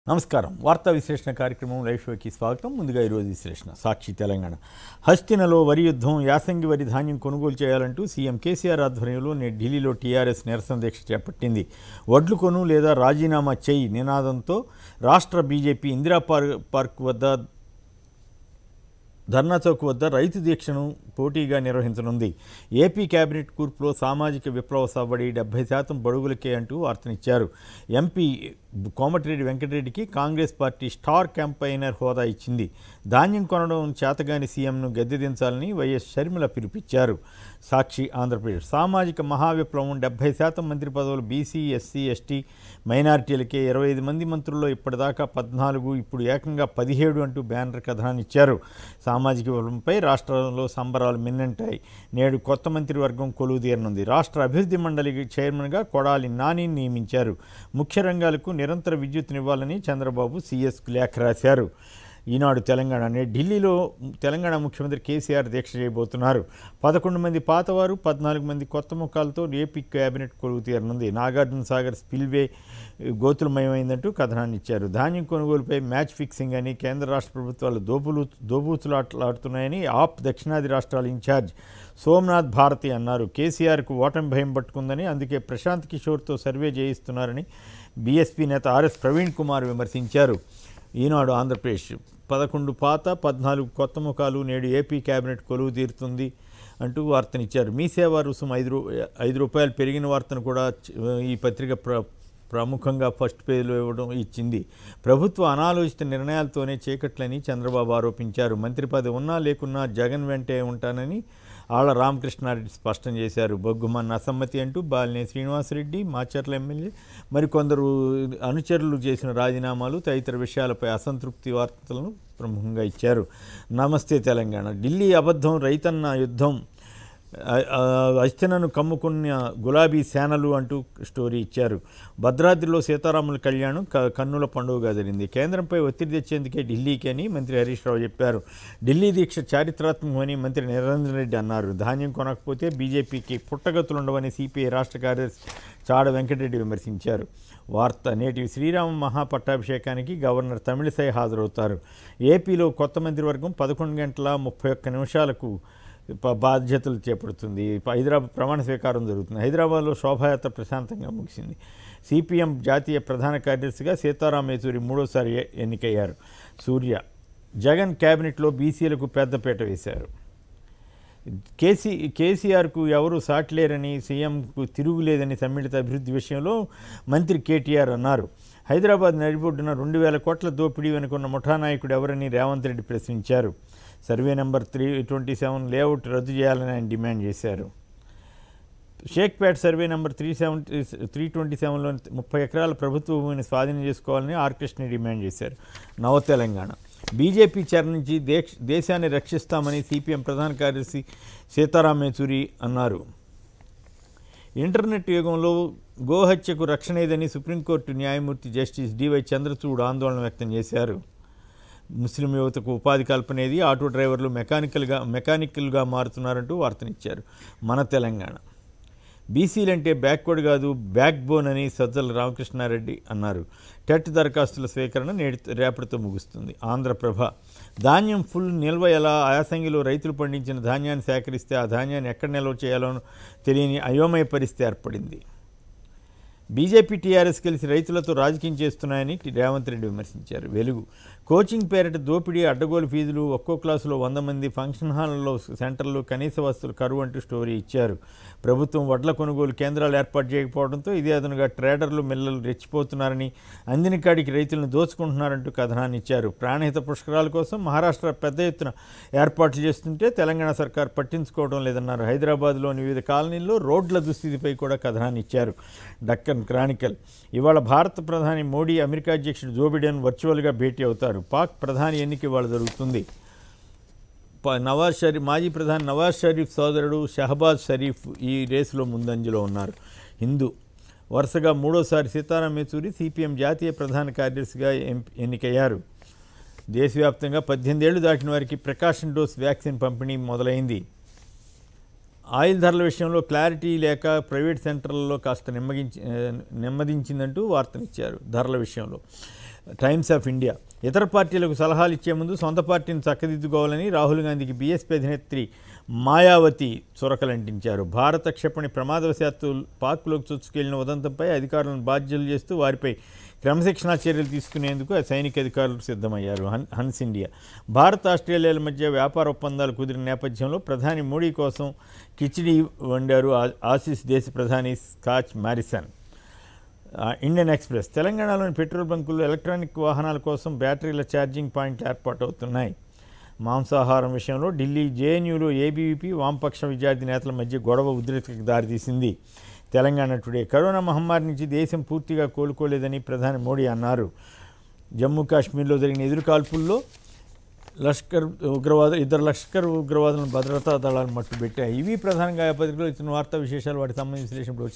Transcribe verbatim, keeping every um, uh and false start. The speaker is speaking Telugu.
నమస్కారం వార్తా విశ్లేషణ కార్యక్రమం లైవ్ షోకి స్వాగతం. ముందుగా ఈరోజు విశ్లేషణ. సాక్షి తెలంగాణ హస్తినలో వరి యుద్ధం, యాసంగి వరి ధాన్యం కొనుగోలు చేయాలంటూ సీఎం కేసీఆర్ ఆధ్వర్యంలో నేడు ఢిల్లీలో టీఆర్ఎస్ నిరసన దీక్ష చేపట్టింది. వడ్లు కొను లేదా రాజీనామా చేయి నినాదంతో రాష్ట్ర బీజేపీ ఇందిరా పార్క్ వద్ద ధర్నా చౌక్ వద్ద రైతు దీక్షను పోటీగా నిర్వహించనుంది. ఏపీ కేబినెట్ కూర్పులో సామాజిక విప్లవ సవ్వడి డెబ్బై శాతం బడుగులకే అంటూ వార్తనిచ్చారు. ఎంపీ కోమటిరెడ్డి వెంకటరెడ్డికి కాంగ్రెస్ పార్టీ స్టార్ క్యాంపైనర్ హోదా ఇచ్చింది. ధాన్యం కొనడం చేతగాని సీఎంను గద్దెదించాలని వైఎస్ షర్మిల పిలుపిచ్చారు. సాక్షి ఆంధ్రప్రదేశ్ సామాజిక మహావిప్లవం డెబ్బై శాతం మంత్రి పదవులు బీసీ, ఎస్సీ, ఎస్టీ, మైనారిటీలకే. ఇరవై ఐదు మంది మంత్రుల్లో ఇప్పటిదాకా పద్నాలుగు, ఇప్పుడు ఏకంగా పదిహేడు అంటూ బ్యానర్ కథనాన్ని ఇచ్చారు. సామాజిక విప్లవంపై రాష్ట్రంలో సంబరాలు మిన్నంటాయి. నేడు కొత్త మంత్రివర్గం కొలువుదీరనుంది. రాష్ట్ర అభివృద్ధి మండలి చైర్మన్గా కొడాలి నానిని నియమించారు. ముఖ్య రంగాలకు నిరంతర విద్యుత్నివ్వాలని చంద్రబాబు సీఎస్కు లేఖ రాశారు. ఈనాడు తెలంగాణ ఢిల్లీలో తెలంగాణ ముఖ్యమంత్రి కేసీఆర్ దీక్ష చేయబోతున్నారు. పదకొండు మంది పాతవారు, పద్నాలుగు మంది కొత్త ముఖాలతో ఏపీ కేబినెట్ కొలువు తీరనుంది. నాగార్జున సాగర్ స్పిల్వే గోతులమయమైందంటూ కథనాన్ని ఇచ్చారు. ధాన్యం కొనుగోలుపై మ్యాచ్ ఫిక్సింగ్ అని, కేంద్ర రాష్ట్ర ప్రభుత్వాలు దోపులు దోబూచులాటలాడుతున్నాయని ఆప్ దక్షిణాది రాష్ట్రాల ఇన్ఛార్జ్ సోమనాథ్ భారతి అన్నారు. కేసీఆర్కు ఓటమి భయం పట్టుకుందని, అందుకే ప్రశాంత్ కిషోర్తో సర్వే చేయిస్తున్నారని బీఎస్పీ నేత ఆర్ఎస్ ప్రవీణ్ కుమార్ విమర్శించారు. ఈనాడు ఆంధ్రప్రదేశ్ పదకొండు పాత, పద్నాలుగు కొత్త ముఖాలు నేడు ఏపీ కేబినెట్ కొలువు తీరుతుంది అంటూ వార్తనిచ్చారు. మీ సేవా రుసుము ఐదు రూ ఐదు రూపాయలు పెరిగిన వార్తను కూడా ఈ పత్రిక ప్ర ప్రముఖంగా ఫస్ట్ పేజీలో ఇవ్వడం ఇచ్చింది. ప్రభుత్వ అనాలోచిత నిర్ణయాలతోనే చీకట్లని చంద్రబాబు ఆరోపించారు. మంత్రి పదవి ఉన్నా లేకున్నా జగన్ వెంటే ఉంటానని ఆళ్ల రామకృష్ణారెడ్డి స్పష్టం చేశారు. బొగ్గుమన్న అసమ్మతి అంటూ బాలినేని శ్రీనివాసరెడ్డి, మాచర్ల ఎమ్మెల్యే, మరికొందరు అనుచరులు చేసిన రాజీనామాలు తదితర విషయాలపై అసంతృప్తి వార్తలను ప్రముఖంగా ఇచ్చారు. నమస్తే తెలంగాణ ఢిల్లీ అబద్ధం, రైతన్న యుద్ధం, అస్థినను కమ్ముకున్న గులాబీ సేనలు అంటూ స్టోరీ ఇచ్చారు. భద్రాద్రిలో సీతారాముల కళ్యాణం కన్నుల పండుగగా జరిగింది. కేంద్రంపై ఒత్తిడి తెచ్చేందుకే ఢిల్లీకి అని మంత్రి హరీష్ రావు చెప్పారు. ఢిల్లీ దీక్ష చారిత్రాత్మకమని మంత్రి నిరంజన్ రెడ్డి అన్నారు. ధాన్యం కొనకపోతే బీజేపీకి పుట్టగతులుండవని సిపిఐ రాష్ట్ర కార్యదర్శి చాడ వెంకటరెడ్డి విమర్శించారు. వార్త నేటి శ్రీరామ మహాపట్టాభిషేకానికి గవర్నర్ తమిళిసై హాజరవుతారు. ఏపీలో కొత్త మంత్రివర్గం పదకొండు గంటల ముప్పై ఒక్క నిమిషాలకు బాధ్యతలు చేపడుతుంది. హైదరాబాద్ ప్రమాణ స్వీకారం జరుగుతుంది. హైదరాబాద్లో శోభాయాత్ర ప్రశాంతంగా ముగిసింది. సిపిఎం జాతీయ ప్రధాన కార్యదర్శిగా సీతారాం యేచూరి మూడోసారి ఎన్నికయ్యారు. సూర్య జగన్ కేబినెట్లో బీసీలకు పెద్దపీట వేశారు. కేసీ కేసీఆర్కు ఎవరు సాటిలేరని, సీఎంకు తిరుగులేదని సమ్మిళిత అభివృద్ధి విషయంలో మంత్రి కేటీఆర్ అన్నారు. హైదరాబాద్ నడిబొడ్డున రెండు వేల కోట్ల దోపిడీ వెనుకున్న ముఠా నాయకుడు ఎవరని రేవంత్ రెడ్డి ప్రశ్నించారు. Survey number three twenty seven layout రద్దు చేయాలని ఆయన డిమాండ్ చేశారు. Shaikpet survey number three seventy three twenty సెవెన్లో ముప్పై ఎకరాల ప్రభుత్వ భూమిని స్వాధీనం చేసుకోవాలని ఆర్ కృష్ణ డిమాండ్ చేశారు. నవ తెలంగాణ బీజేపీ చెర నుంచి దేశ దేశాన్ని రక్షిస్తామని సిపిఎం ప్రధాన కార్యదర్శి సీతారాం యేచూరి అన్నారు. ఇంటర్నెట్ యుగంలో గోహత్యకు రక్షణ ఏదని సుప్రీంకోర్టు న్యాయమూర్తి జస్టిస్ డివై చంద్రచూడ్ ఆందోళన వ్యక్తం చేశారు. ముస్లిం యువతకు ఉపాధి కల్పనేది, ఆటో డ్రైవర్లు మెకానికల్గా మెకానికల్గా మారుతున్నారంటూ వార్తనిచ్చారు. మన తెలంగాణ బీసీలంటే బ్యాక్వర్డ్ కాదు, బ్యాక్ బోన్ అని సజ్జల రామకృష్ణారెడ్డి అన్నారు. టెట్ దరఖాస్తుల స్వీకరణ నేటి రేపటితో ముగుస్తుంది. ఆంధ్రప్రభ ధాన్యం ఫుల్ నిల్వ ఎలా, యాసంగిలో రైతులు పండించిన ధాన్యాన్ని సేకరిస్తే ఆ ధాన్యాన్ని ఎక్కడ నిల్వ చేయాలో తెలియని అయోమయ పరిస్థితి ఏర్పడింది. బీజేపీ టీఆర్ఎస్ కలిసి రైతులతో రాజకీయం చేస్తున్నాయని రేవంత్ రెడ్డి విమర్శించారు. వెలుగు కోచింగ్ పేరిట దోపిడీ, అడ్డగోలు ఫీజులు, ఒక్కో క్లాసులో వంద మంది, ఫంక్షన్ హాల్లో సెంటర్లు, కనీస వస్తువులు కరువు అంటూ స్టోరీ ఇచ్చారు. ప్రభుత్వం వడ్ల కొనుగోలు కేంద్రాలు ఏర్పాటు చేయకపోవడంతో ఇదే అదనుగా ట్రేడర్లు, మిల్లలు రెచ్చిపోతున్నారని, అందిన కాడికి రైతులను దోచుకుంటున్నారంటూ కథనాన్ని ఇచ్చారు. ప్రాణహిత పుష్కరాల కోసం మహారాష్ట్ర పెద్ద ఎత్తున ఏర్పాట్లు చేస్తుంటే తెలంగాణ సర్కార్ పట్టించుకోవడం లేదన్నారు. హైదరాబాద్లోని వివిధ కాలనీల్లో రోడ్ల దుస్థితిపై కూడా కథనాన్ని ఇచ్చారు. డక్కన్ క్రానికల్ ఇవాళ భారత ప్రధాని మోడీ అమెరికా అధ్యక్షుడు జో బిడెన్ వర్చువల్గా భేటీ అవుతారు. పాక్ ప్రధాని ఎన్నిక ఇవాళ జరుగుతుంది. నవాజ్ షరీఫ్ మాజీ ప్రధాని నవాజ్ షరీఫ్ సోదరుడు షహబాజ్ షరీఫ్ ఈ రేసులో ముందంజలో ఉన్నారు. హిందూ వరుసగా మూడోసారి సీతారాం యేచూరి సిపిఎం జాతీయ ప్రధాన కార్యదర్శిగా ఎన్నికయ్యారు. దేశవ్యాప్తంగా పద్దెనిమిది ఏళ్లు దాటిన వారికి ప్రికాషన్ డోస్ వ్యాక్సిన్ పంపిణీ మొదలైంది. ఆయిల్ ధరల విషయంలో క్లారిటీ లేక ప్రైవేట్ సెంటర్లలో కాస్త నెమ్మగించి నెమ్మదించిందంటూ వార్తనిచ్చారు. ధరల విషయంలో టైమ్స్ ఆఫ్ ఇండియా. ఇతర పార్టీలకు సలహాలు ఇచ్చే ముందు సొంత పార్టీని చక్కదిద్దుకోవాలని రాహుల్ గాంధీకి బీఎస్పీ అధినేత్రి మాయావతి చురకలంటించారు. భారత క్షిపణి ప్రమాదవశాత్తు పాక్లోకి చొచ్చుకెళ్లిన ఉదంతంపై అధికారులను బాధ్యులు చేస్తూ వారిపై క్రమశిక్షణా చర్యలు తీసుకునేందుకు సైనిక అధికారులు సిద్ధమయ్యారు. హన్ హన్స్ ఇండియా. భారత్ ఆస్ట్రేలియాల మధ్య వ్యాపార ఒప్పందాలు కుదిరిన నేపథ్యంలో ప్రధాని మోడీ కోసం కిచిడి వండారు ఆసీస్ దేశ ప్రధాని స్కాచ్ మారిసన్. Indian Express. తెలంగాణలోని పెట్రోల్ బంకుల్లో ఎలక్ట్రానిక్ వాహనాల కోసం బ్యాటరీల ఛార్జింగ్ పాయింట్లు ఏర్పాటవుతున్నాయి. మాంసాహారం విషయంలో ఢిల్లీ జేఎన్యూలో ఏబీవీపీ వామపక్ష విద్యార్థి నేతల మధ్య గొడవ ఉద్రిక్తతకు దారితీసింది. తెలంగాణ టుడే. కరోనా మహమ్మారి నుంచి దేశం పూర్తిగా కోలుకోలేదని ప్రధాని మోడీ అన్నారు. జమ్మూ కాశ్మీర్లో జరిగిన ఎదురుకాల్పుల్లో లష్కర్ ఉగ్రవాద ఇద్దరు లష్కర్ ఉగ్రవాదులను భద్రతా దళాలు మట్టుబెట్టాయి. ఇవి ప్రధానంగా పత్రికలో ఇచ్చిన వార్తా విశేషాలు. వాటికి సంబంధించిన విశ్లేషణ